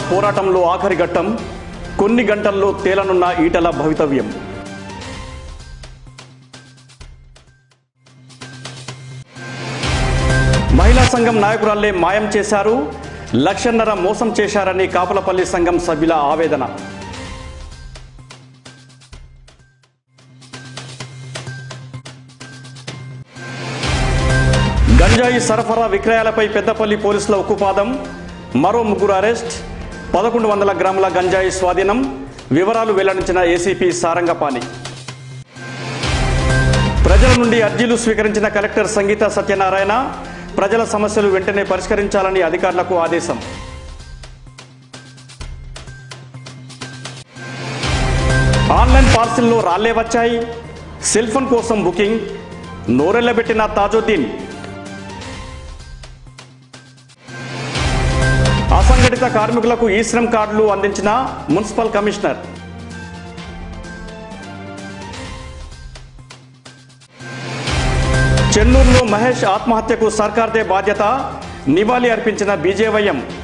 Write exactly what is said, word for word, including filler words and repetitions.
పోరాటంలో ఆఖరి ఘట్టం, కొన్ని గంటల్లో తేలనున్న ఈటల భవితవ్యం. మహిళా సంఘం నాయకురాళ్లే మాయం చేశారు, లక్షన్నర మోసం చేశారని కాపులపల్లి సంఘం సభ్యుల ఆవేదన. గంజాయి సరఫరా విక్రయాలపై పెద్దపల్లి పోలీసుల ఉక్కుపాదం, మరో ముగ్గురు అరెస్ట్, పదకొండు వందల గ్రాముల గంజాయి స్వాధీనం. వివరాలు వెల్లడించిన ఏసీపీ సారంగపాణి. ప్రజల నుండి అర్జీలు స్వీకరించిన కలెక్టర్ సంగీత సత్యనారాయణ, ప్రజల సమస్యలు వెంటనే పరిష్కరించాలని అధికారులకు ఆదేశం. ఆన్లైన్ పార్సిల్లో రాళ్లే వచ్చాయి, సెల్ ఫోన్ కోసం బుకింగ్, నోరెళ్లబెట్టిన తాజుద్దీన్. అసంఘటిత కార్మికులకు ఈ శ్రమ్ కార్డులు అందించిన మున్సిపల్ కమిషనర్. చెన్నూరులో మహేష్ ఆత్మహత్యకు సర్కార్దే బాధ్యత, నివాళి అర్పించిన బీజేవైఎం.